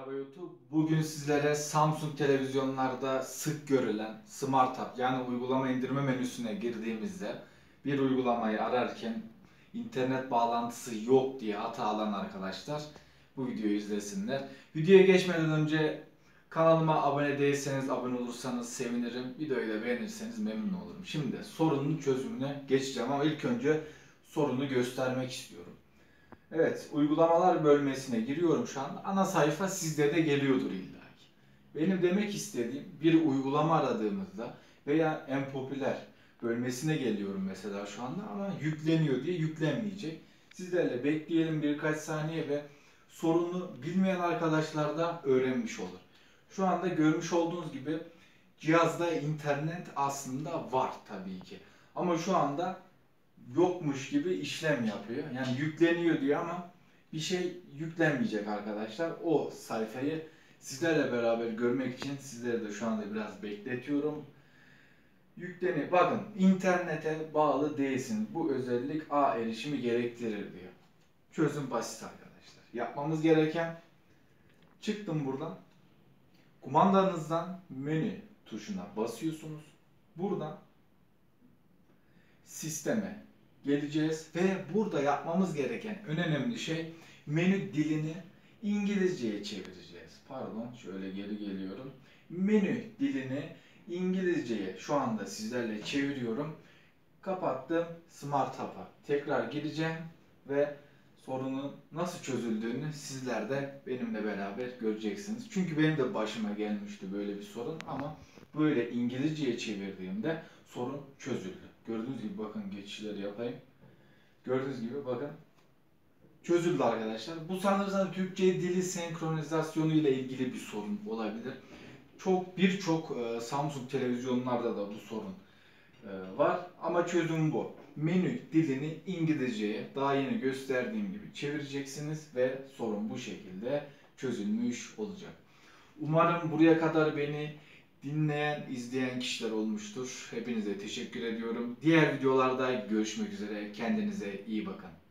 Merhaba YouTube. Bugün sizlere Samsung televizyonlarda sık görülen Smart App yani uygulama indirme menüsüne girdiğimizde bir uygulamayı ararken internet bağlantısı yok diye hata alan arkadaşlar bu videoyu izlesinler. Videoya geçmeden önce kanalıma abone değilseniz abone olursanız sevinirim. Videoyu da beğenirseniz memnun olurum. Şimdi sorunun çözümüne geçeceğim ama ilk önce sorunu göstermek istiyorum. Evet, uygulamalar bölmesine giriyorum şu anda. Ana sayfa sizde de geliyordur illa ki. Benim demek istediğim bir uygulama aradığımızda veya en popüler bölmesine geliyorum mesela şu anda ama yükleniyor diye yüklenmeyecek. Sizlerle bekleyelim birkaç saniye ve sorunu bilmeyen arkadaşlar da öğrenmiş olur. Şu anda görmüş olduğunuz gibi cihazda internet aslında var tabii ki. Ama şu anda yokmuş gibi işlem yapıyor. Yani yükleniyor diyor ama bir şey yüklenmeyecek arkadaşlar. O sayfayı sizlerle beraber görmek için sizleri de şu anda biraz bekletiyorum. Bakın internete bağlı değilsiniz. Bu özellik ağ erişimi gerektirir diyor. Çözüm basit arkadaşlar. Yapmamız gereken çıktım buradan. Kumandanızdan menü tuşuna basıyorsunuz. Buradan sisteme geleceğiz ve burada yapmamız gereken en önemli şey menü dilini İngilizceye çevireceğiz. Pardon, şöyle geri geliyorum. Menü dilini İngilizceye şu anda sizlerle çeviriyorum. Kapattım. Smart App'a tekrar gireceğim ve sorunun nasıl çözüldüğünü sizler de benimle beraber göreceksiniz. Çünkü benim de başıma gelmişti böyle bir sorun ama böyle İngilizceye çevirdiğimde sorun çözüldü. Gördüğünüz gibi bakın geçişleri yapayım. Gördüğünüz gibi bakın çözüldü arkadaşlar. Bu sanırsam Türkçe dili senkronizasyonu ile ilgili bir sorun olabilir. Birçok Samsung televizyonlarda da bu sorun var ama çözüm bu. Menü dilini İngilizceye daha yeni gösterdiğim gibi çevireceksiniz ve sorun bu şekilde çözülmüş olacak. Umarım buraya kadar beni dinleyen, izleyen kişiler olmuştur. Hepinize teşekkür ediyorum. Diğer videolarda görüşmek üzere. Kendinize iyi bakın.